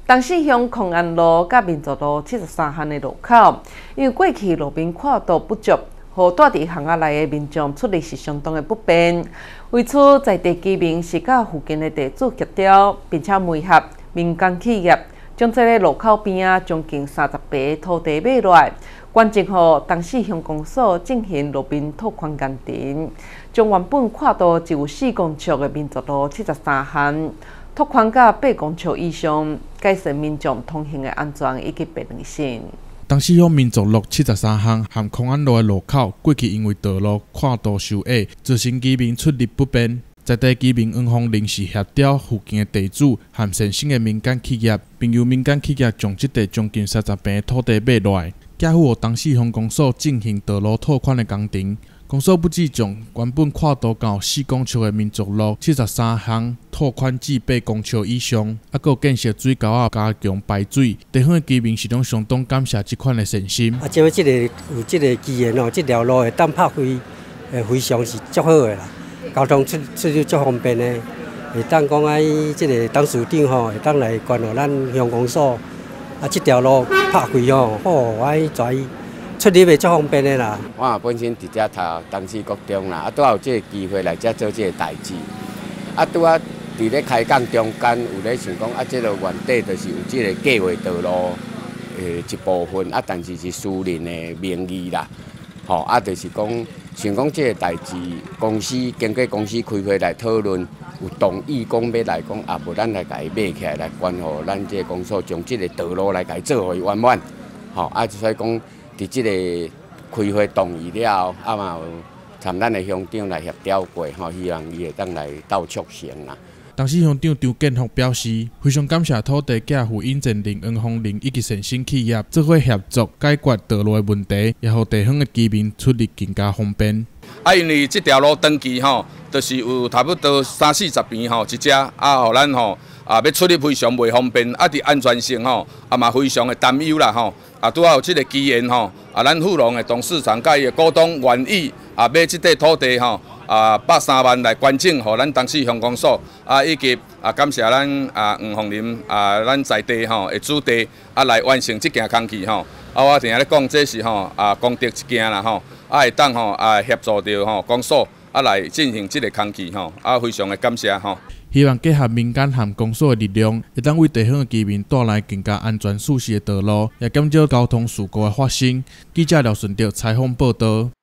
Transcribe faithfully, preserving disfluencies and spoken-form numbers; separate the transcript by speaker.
Speaker 1: 东势乡康安路甲民族路七十三巷的路口，因为过去路边看道不足，和住伫巷仔内的民众出入是相当的不便。为此，在地居民是甲附近的地主协调，并且媒合民间企业，将这个路口边啊将近三十坪土地买落来，关进予东势乡公所进行路边拓宽工程，将原本看道只有四公尺的民族路七十三巷。拓宽到八公尺以上，改善民众通行的安全以及便利性。
Speaker 2: 东势乡民族路七十三巷和康安路的路口，过去因为道路宽度受矮，造成居民出入不便。在地居民黄方临时协调附近的地主和善心的民间企业，并由民间企业将这地将近三十坪的土地买落来，交付予东势乡公所进行道路拓宽的工程。公所不止将原本宽度到四公尺的民族路七十三巷拓宽至八公尺以上，还佫建设水沟啊，加强排水。地方的居民是拢相当感谢这款的善心。
Speaker 3: 啊，即个即个有即个机缘哦，即条路会当拍开，诶，非常是足好的啦。交通出出入足方便的，会当讲啊，即个董事长吼，会当来关予咱乡公所。啊，即条路拍开吼，好，爱跩。出入会足方便的啦。
Speaker 4: 我本身伫遮读东势国中啦，啊，拄好有这个机会来遮做这个代志。啊，拄啊伫咧开讲中间有咧想讲，啊，这个原底就是有这个计划道路诶一部分，啊，但是是私人的名义啦。吼、哦，啊，就是讲想讲这个代志，公司经过公司开会来讨论，有同意讲要来讲，啊，无咱来甲伊买起来，来关乎咱这个公所将这个道路来甲伊做互伊圆满。吼、哦，啊，所以讲。伫即个开会同意了后，啊嘛有参咱的乡长来协调过，吼，希望伊会当来斗促成啦。
Speaker 2: 东势乡长张建福表示，非常感谢土地寄付引荐人黄方林以及善心企业做伙协作解决道路的问题，也互地方的居民出入更加方便。
Speaker 5: 啊，因为这条路长期吼，就是有差不多三四十坪吼一只，啊，互咱吼。啊，要出入非常袂方便，啊，伫安全性吼，啊嘛非常的担忧啦吼。啊，拄好有即个机缘吼，啊，咱富隆的董事长甲伊的股东愿意啊买即块土地吼，啊百三万来捐赠互咱东势乡公所，啊以及啊感谢咱啊黄凤林啊咱在地吼的主地啊来完成即件工期吼。啊，我定咧讲这是吼啊功德一件啦吼，啊会当吼啊协助着吼公所啊来进行即个工期吼，啊非常的感谢吼。
Speaker 2: 希望结合民间和公所的力量，会当为地方的居民带来更加安全舒适的道路，也减少交通事故的发生。记者廖顺德采访报道。